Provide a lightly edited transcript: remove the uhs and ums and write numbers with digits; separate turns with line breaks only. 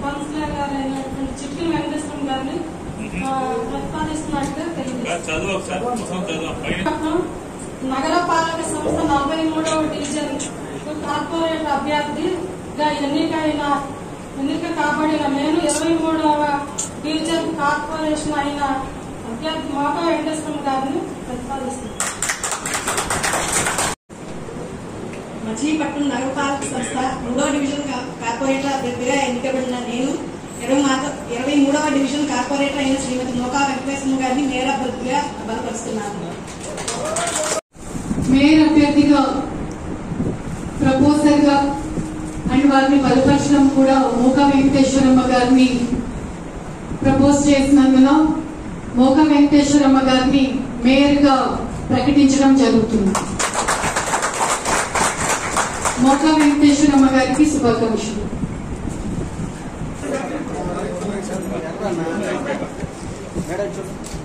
Councillor గారు అయినటువంటి చిట్టిల వెంకటేశ్వరం గారిని ప్రతిపాదిస్తున్నట్టుగా తెలియజేస్తున్నారు. నగరపాలక సంస్థ 43వ డివిజన్ కార్పొరేట్ అభ్యర్థిగా ఎన్నిక కాబడిన నేను 23వ డివిజన్ కార్పొరేషన్ అయిన అభ్యర్థి మోకా వెంకటేశ్వరం గారిని ప్రతిపాదిస్తున్నారు.
మచిలీపట్నం నగరపాలక సంస్థ 3వ డివిజన్ కార్పొరేటర్ అభ్యర్థిగా ఎన్నికబడిన నేను 23వ డివిజన్ కార్పొరేటర్ అయిన శ్రీమతి మోకా వెంకటేశ్వరం గారిని మేయర్ అభ్యర్థిగా బలపరుస్తున్నాను.
మేయర్ అభ్యర్థిగా ప్రపోజల్ గా అండ్ వారిని బలపరచడం కూడా మోకా వెంకటేశ్వరమ్మ గారిని ప్రపోజ్ చేసినందున మోకా వెంకటేశ్వరమ్మ గారిని మేయర్ గా ప్రకటించడం జరుగుతుంది. మోకా వెంకటేశ్వరమ్మ గారికి శుభాకాంక్షలు.